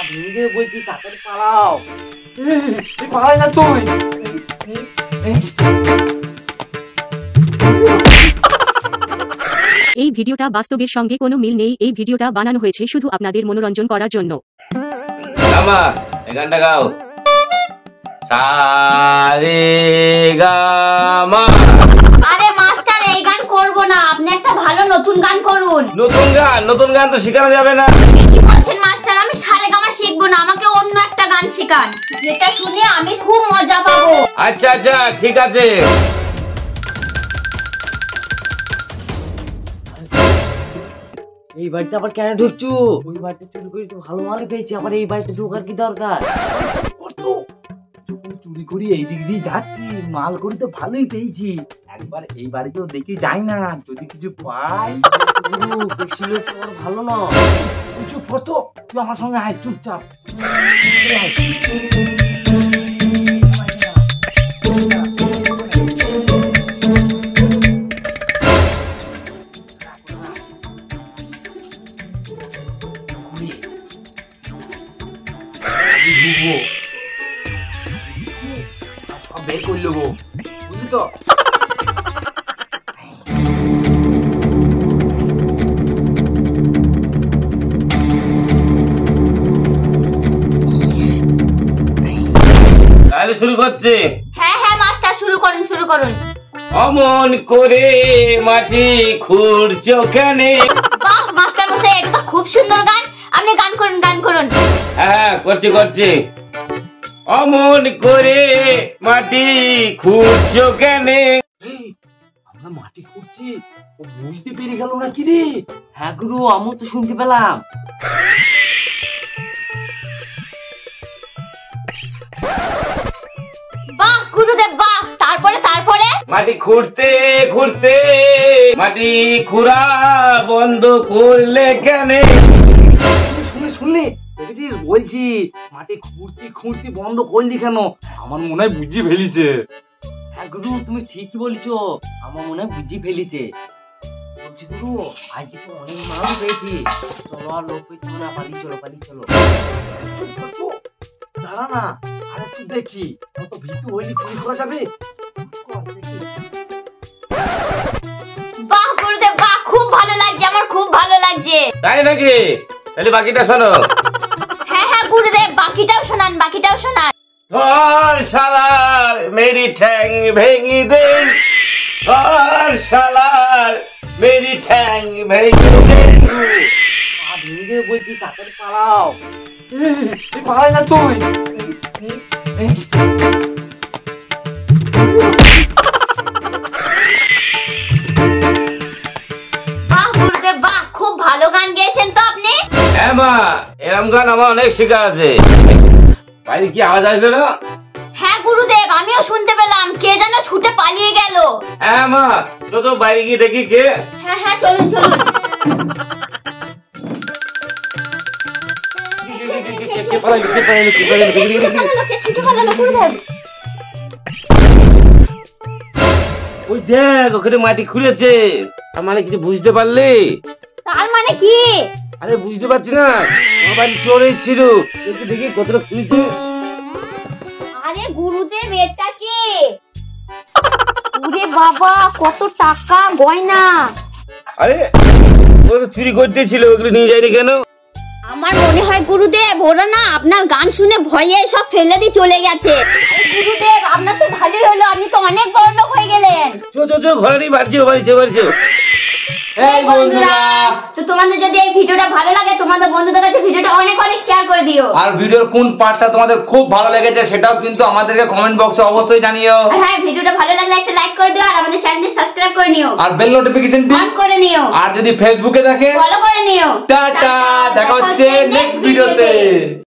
ভেঙে বলছি তাড়াতাড়ি পালাও। পালাই না তুই। এই ভিডিওটা বাস্তবের সঙ্গে কোনো মিল নেই। এই ভিডিওটা বানানো হয়েছে শুধু আপনাদের মনোরঞ্জন করার জন্য। আমা এই গানটা গাও। সারে গামা। আরে মাস্টার এই গান করব না, আপনি একটা ভালো নতুন গান করুন। নতুন গান তো শেখানো যাবে না। কি বলছেন মাস্টার? আমি সারে গামা শিখবো না, আমাকে অন্য একটা গান শেখান, যেটা শুনে আমি খুব মজা পাবো। আচ্ছা আচ্ছা ঠিক আছে। এই বাড়িতে আবার কেন ঢুকছো? ওই বাড়িতে চুরি করে তো ভালো মাল পেয়েছি, আবার এই বাড়িতে ঢোকার কি দরকার? চুরি করি এই দিক দিয়ে যাচ্ছি, মাল করি তো ভালোই পেয়েছি। একবার এই বাড়িতেও দেখি যাই না, যদি কিছু পাই। বেশি লোক তোমার ভালো না, কিছু কত তুই আমার সঙ্গে আয়, চুপচাপ। বের করে নেবো, বুঝলি তো? তাহলে শুরু করছে। হ্যাঁ হ্যাঁ মাস্টার শুরু করুন, শুরু করুন। অমন করে মাটি খুঁড়ছো কেন? বাহ মাস্টার মশাই, এটা তো খুব সুন্দর গান। আপনি গান করুন, গান করুন। হ্যাঁ করছি। অমন করে মাটি খুঁড়ছো কেন? আমরা মাটি খুঁড়ছি, ও বুঝতে পেরে গেল না কি রে? হ্যাঁ গুরু, আমিও তো শুনতে পেলাম। বাহ গুরুদেব বাহ, তারপরে? মাটি খুঁড়তে খুঁড়তে মাটি খুঁড়া বন্ধ করলে কেন? শুনলি দেখেছিস? বলছি মাটি খুঁড়তি বন্ধ করলি কেন? আমার মনে হয় বুঝি ফেলিছে। হ্যাঁ গুরু, তুমি ঠিকই বলছো, আমার মনে হয় বুঝি ফেলিছে। বলছি গুরু, আজকে তো অনেক মাল পেয়েছি, চলো আর লোক পেয়েছি না, পালিয়ে চলো। দাঁড়া না, আর একটু দেখি, কত ভীতু হইলে চুরি করা যাবে। বাহ গুরুদেব বাহ, খুব ভালো লাগছে, আমার খুব ভালো লাগছে। তাই নাকি? তাহলে বাকিটা শোনো। হ্যাঁ হ্যাঁ গুরুদেব, বাকিটাও শোনান। ধর শালার মেরি ঠ্যাং ভেঙে দে, ধর শালার মেরি ঠ্যাং ভেঙে দে। ভেঙে বলছি তাড়াতাড়ি পালাও। পালাই না তুই। বাহ গুরুদেব বাহ, খুব ভালো গান গেয়েছেন তো আপনি। হ্যাঁ মা, এরম গান আমার অনেক শেখা আছে। বাইরে কি আওয়াজ আসলো না? হ্যাঁ গুরুদেব, আমিও শুনতে পেলাম, কে যেন ছুটে পালিয়ে গেল। হ্যাঁ মা, তো বাইরে গিয়ে দেখি কে। হ্যাঁ চলুন। ওই দেখ, ওখানে মাটি খুঁড়েছে। তার মানে কিছু বুঝতে পারলি? তার মানে কি? আরে বুঝতে পারছি না, আমার বাড়ি চোর এসেছিল, দেখি কতটা খুঁড়েছে। আরে গুরুদেব, এটা কি? ওরে বাবা, কত টাকা গয়না। আরে ওরা চুরি করতে ছিল, ওগুলো নিয়ে যায়নি কেন? আমার মনে হয় গুরুদেব ওরা না আপনার গান শুনে ভয়ে সব ফেলে দিয়ে চলে গেছে। গুরুদেব আপনার তো ভালোই হলো, আপনি তো অনেক বড় লোক হয়ে গেলেন। চো ঘরেরই বাড়ছে। এই বন্ধুরা, তো তোমাদের যদি এই ভিডিওটা ভালো লাগে, তোমাদের বন্ধুদের কাছে ভিডিওটা অনেক শেয়ার করে দিও। আর ভিডিওর কোন পার্টটা তোমাদের খুব ভালো লেগেছে সেটাও কিন্তু আমাদেরকে কমেন্ট বক্সে অবশ্যই জানিও। আর হ্যাঁ, ভিডিওটা ভালো লাগলে একটা লাইক করে দিও, আর আমাদের চ্যানেলটি সাবস্ক্রাইব করে নিও, আর বেল নোটিফিকেশনটি অন করে নিও। আর যদি ফেসবুকে দেখে ফলো করে নিও। টাটা, দেখা হচ্ছে নেক্সট ভিডিওতে।